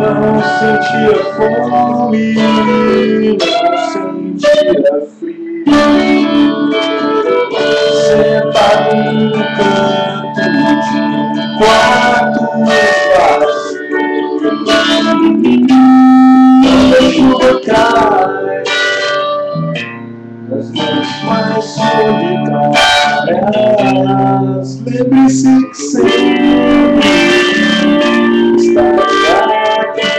Não sentia fome, não sentia frio. Sentado num canto de quarto vazio, quando a chuva cai nas noites mais solitárias, lembre-se que sempre estarei aqui.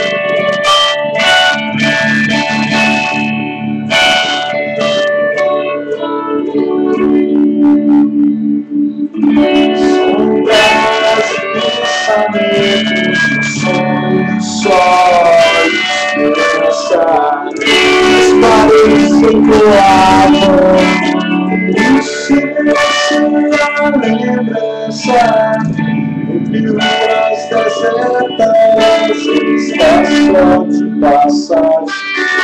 Sombras e pensamentos, sonhos, sóis, esperança. As paredes ecoavam, o silêncio a lembrança. Entre ruas desertas, estação de passagem.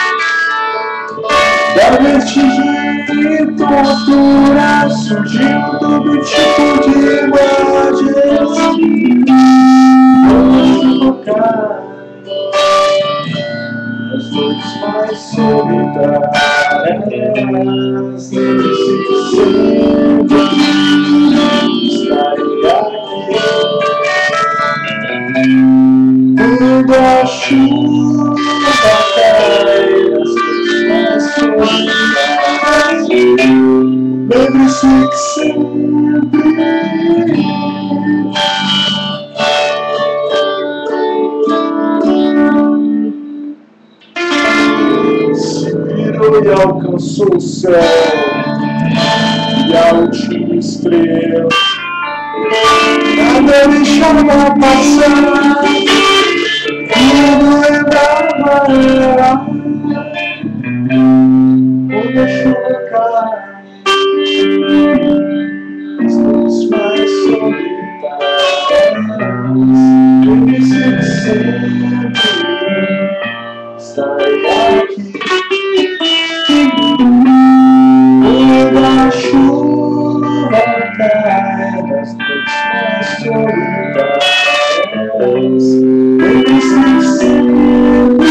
Da vertigem e tortura surgiu todo tipo de imagens. Quando cai as noites mais solitárias, lembre-se que sempre estarei aqui. Quando a chuva cai as noites mais solitárias, lembre-se que sempre se virou e alcançou o céu e a última estrela. Nada deixava passar, tudo lembrava ela. Quando a chuva cai, as noites mais solitárias, lembre-se que sempre estarei aqui. Quando a chuva cai nas noites mais solitárias, lembre-se que sempre